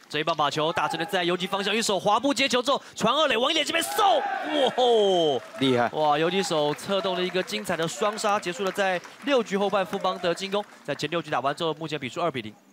这一棒把球打成了在游击方向，一手滑步接球之后传二垒，往一垒这边送，哇吼， 厉害！ 哇，游击手策动了一个精彩的双杀，结束了在6局后半富邦的进攻。在前6局打完之后，目前比数2比0。